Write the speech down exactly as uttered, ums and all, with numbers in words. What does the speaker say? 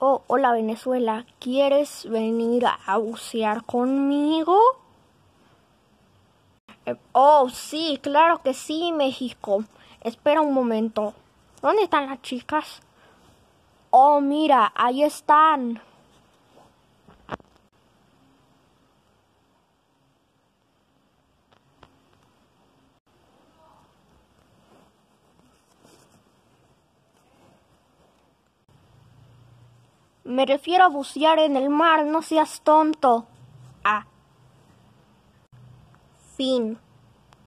Oh, hola Venezuela, ¿quieres venir a bucear conmigo? Eh, oh, sí, claro que sí, México. Espera un momento. ¿Dónde están las chicas? Oh, mira, ahí están. Me refiero a bucear en el mar, no seas tonto. Ah. Fin.